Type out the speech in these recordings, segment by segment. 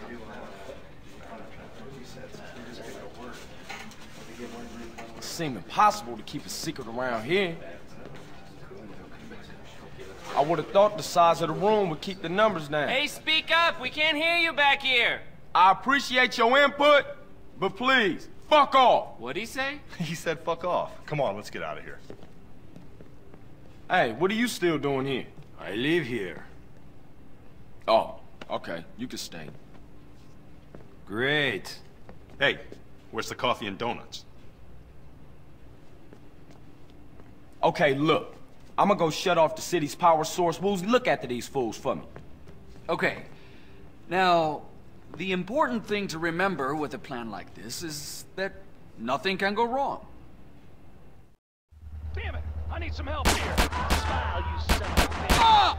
It seemed impossible to keep a secret around here. I would have thought the size of the room would keep the numbers down. Hey, speak up! We can't hear you back here! I appreciate your input, but please, fuck off! What'd he say? He said fuck off. Come on, let's get out of here. Hey, what are you still doing here? I live here. Oh, okay, you can stay. Great. Hey, where's the coffee and donuts? Okay, look. I'm gonna go shut off the city's power source. Woozie, look after these fools for me. Okay. Now, the important thing to remember with a plan like this is that nothing can go wrong. Damn it! I need some help here. Smile, you son of a bitch.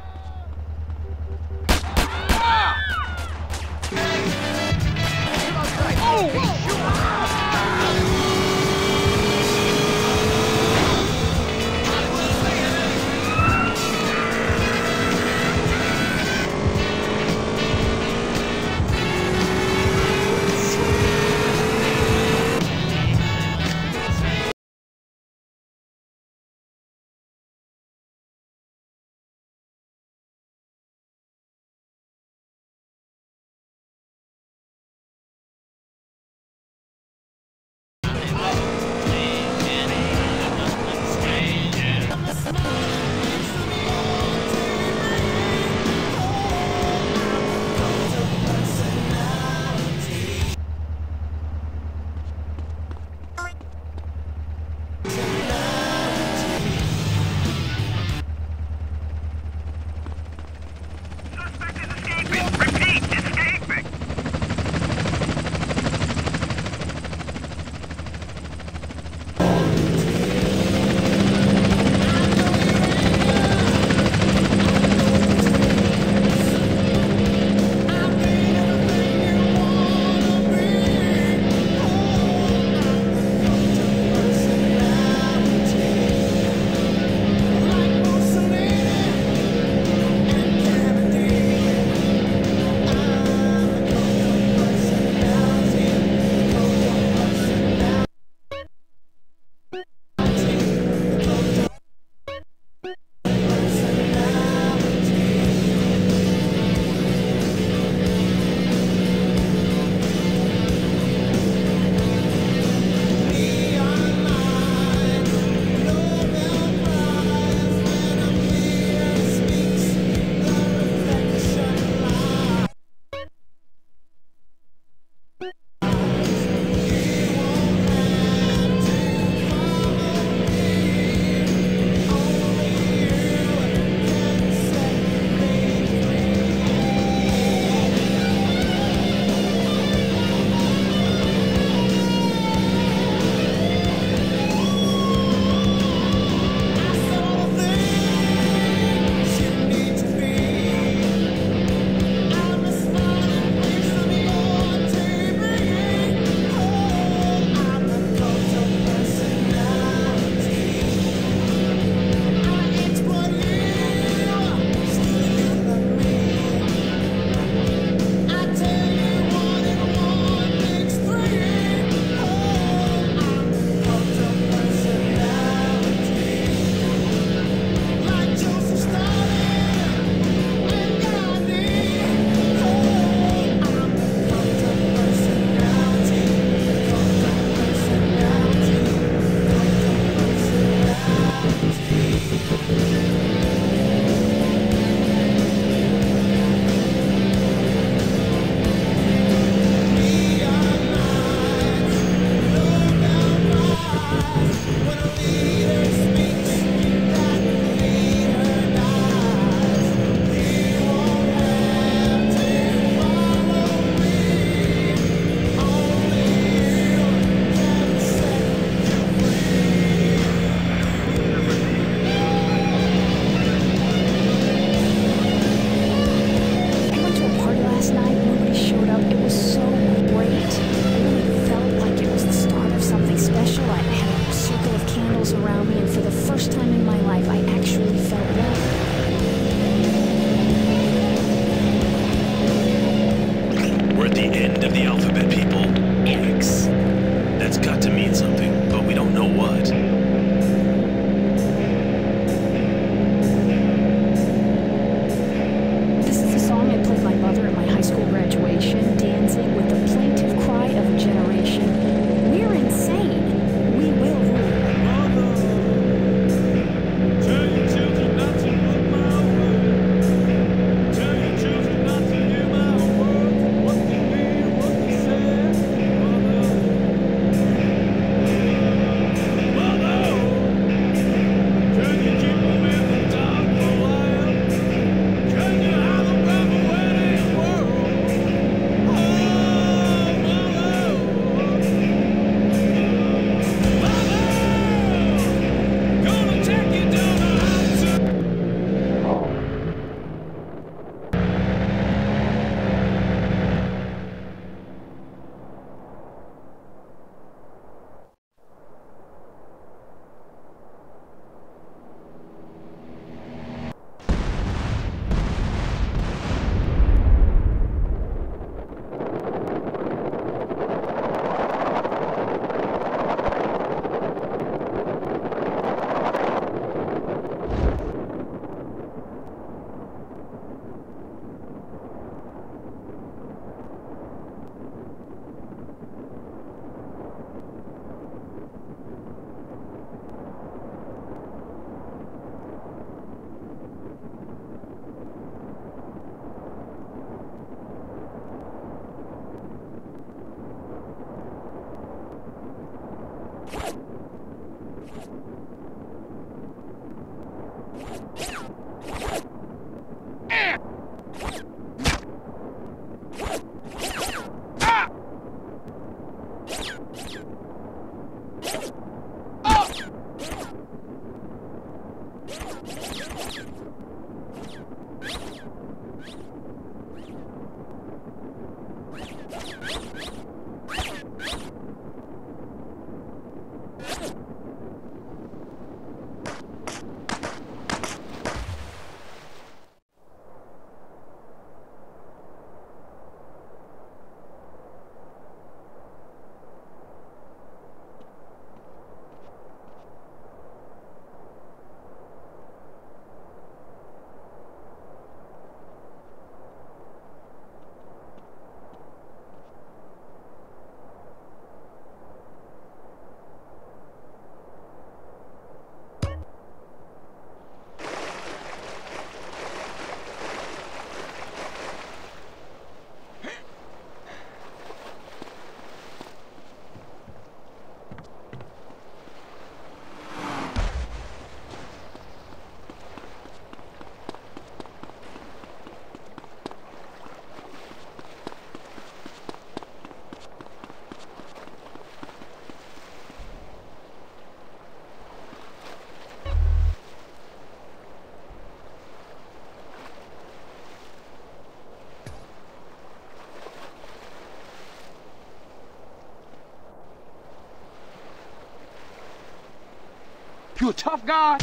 You a tough guy?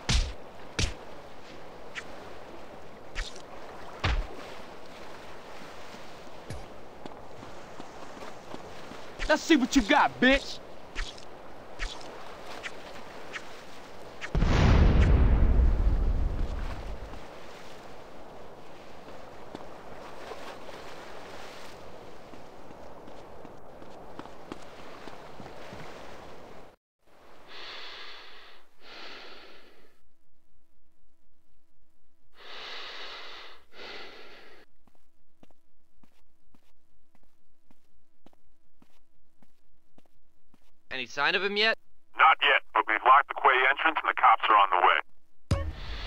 Let's see what you got, bitch. Any sign of him yet? Not yet, but we've locked the quay entrance and the cops are on the way.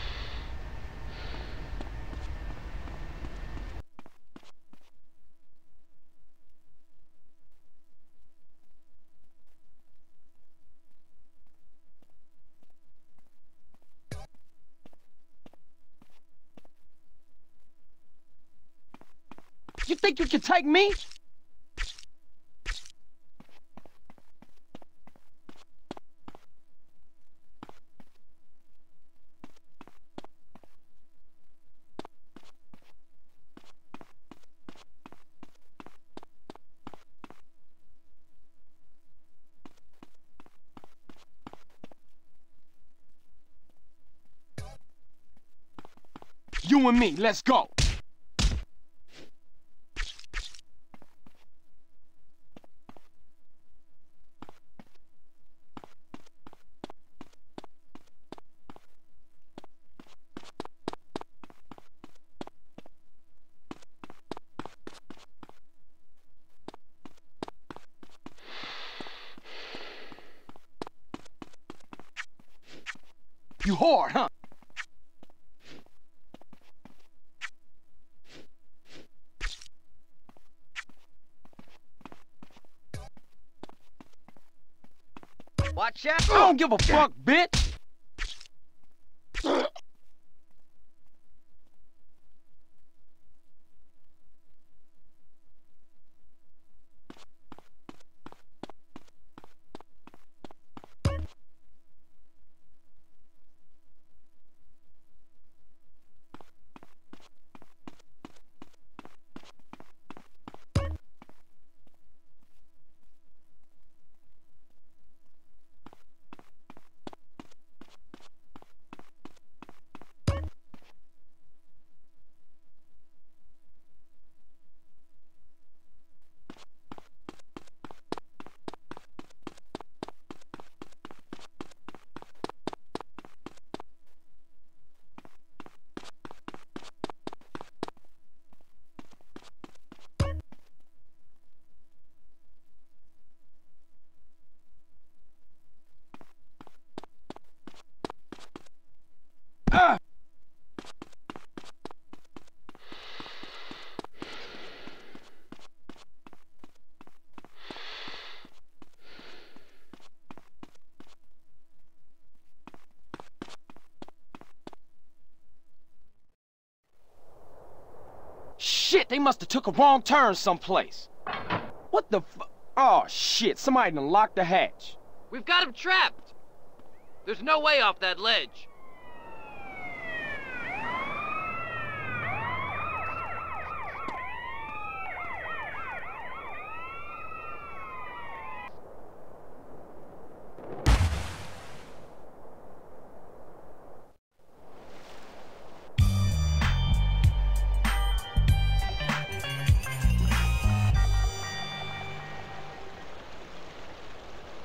You think you can take me? You and me, let's go. You hard, huh? Watch out! I don't give a fuck, bitch! Shit, they must have took a wrong turn someplace. What the fu— Oh, shit, somebody done locked the hatch. We've got him trapped! There's no way off that ledge.